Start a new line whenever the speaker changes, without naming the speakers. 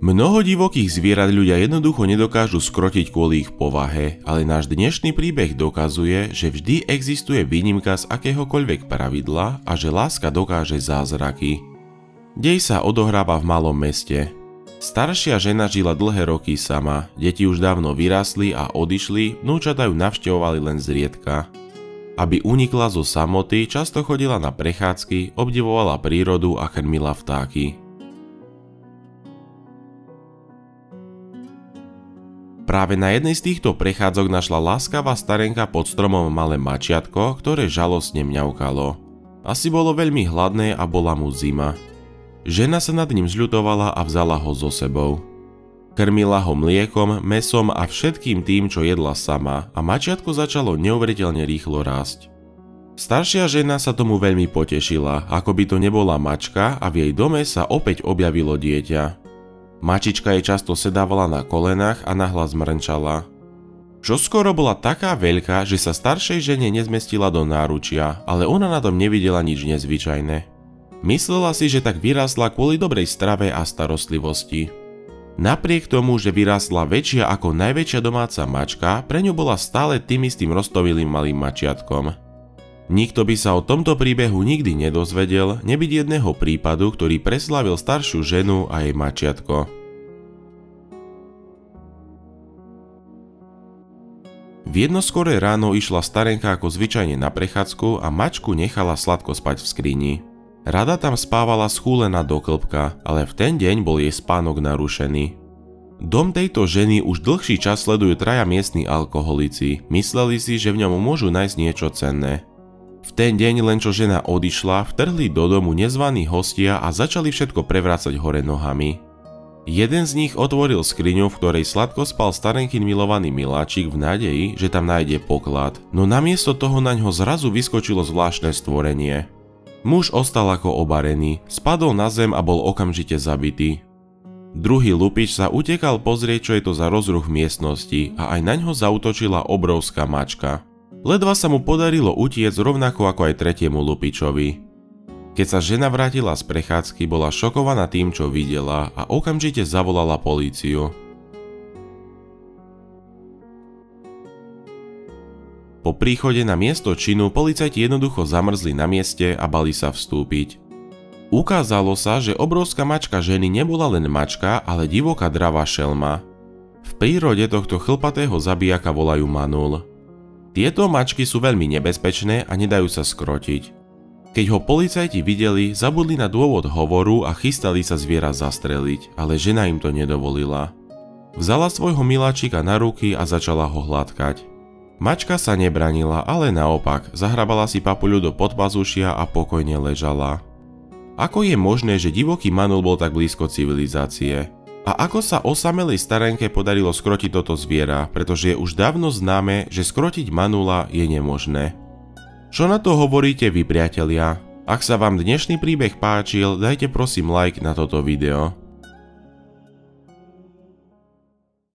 Mnoho divokých zvierat ľudia jednoducho nedokážu skrotiť kvôli ich povahe, ale náš dnešný príbeh dokazuje, že vždy existuje výnimka z akéhokoľvek pravidla a že láska dokáže zázraky. Dej sa odohráva v malom meste. Staršia žena žila dlhé roky sama, deti už dávno vyrástli a odišli, vnúčatá ju navštevovali len zriedka. Aby unikla zo samoty, často chodila na prechádzky, obdivovala prírodu a krmila vtáky. Práve na jednej z týchto prechádzok našla láskavá starenka pod stromom malé mačiatko, ktoré žalostne mňaukalo. Asi bolo veľmi hladné a bola mu zima. Žena sa nad ním zľutovala a vzala ho so sebou. Krmila ho mliekom, mäsom a všetkým tým, čo jedla sama, a mačiatko začalo neuveriteľne rýchlo rásť. Staršia žena sa tomu veľmi potešila, ako by to nebola mačka, a v jej dome sa opäť objavilo dieťa. Mačička jej často sedávala na kolenách a nahlas mrnčala. Čoskoro bola taká veľká, že sa staršej žene nezmestila do náručia, ale ona na tom nevidela nič nezvyčajné. Myslela si, že tak vyrástla kvôli dobrej strave a starostlivosti. Napriek tomu, že vyrástla väčšia ako najväčšia domáca mačka, pre ňu bola stále tým istým roztovilým malým mačiatkom. Nikto by sa o tomto príbehu nikdy nedozvedel, nebyť jedného prípadu, ktorý preslávil staršiu ženu a jej mačiatko. V jedno skoré ráno išla starenka ako zvyčajne na prechádzku a mačku nechala sladko spať v skrini. Rada tam spávala schúlená do kĺbka, ale v ten deň bol jej spánok narušený. Dom tejto ženy už dlhší čas sledujú traja miestni alkoholici, mysleli si, že v ňom môžu nájsť niečo cenné. V ten deň, len čo žena odišla, vtrhli do domu nezvaní hostia a začali všetko prevrácať hore nohami. Jeden z nich otvoril skriňu, v ktorej sladko spal starenkin milovaný miláčik v nádeji, že tam nájde poklad, no namiesto toho naňho zrazu vyskočilo zvláštne stvorenie. Muž ostal ako obarený, spadol na zem a bol okamžite zabitý. Druhý lupič sa utekal pozrieť, čo je to za rozruch v miestnosti, a aj naňho zaútočila obrovská mačka. Ledva sa mu podarilo utiecť rovnako ako aj tretiemu lupičovi. Keď sa žena vrátila z prechádzky, bola šokovaná tým, čo videla, a okamžite zavolala políciu. Po príchode na miesto činu policajti jednoducho zamrzli na mieste a bali sa vstúpiť. Ukázalo sa, že obrovská mačka ženy nebola len mačka, ale divoká dravá šelma. V prírode tohto chlpatého zabijaka volajú manul. Tieto mačky sú veľmi nebezpečné a nedajú sa skrotiť. Keď ho policajti videli, zabudli na dôvod hovoru a chystali sa zviera zastreliť, ale žena im to nedovolila. Vzala svojho miláčika na ruky a začala ho hladkať. Mačka sa nebranila, ale naopak, zahrabala si papuľu do podpazušia a pokojne ležala. Ako je možné, že divoký manul bol tak blízko civilizácie? A ako sa osamelej starenke podarilo skrotiť toto zviera, pretože je už dávno známe, že skrotiť manula je nemožné. Čo na to hovoríte vy, priatelia? Ak sa vám dnešný príbeh páčil, dajte prosím like na toto video.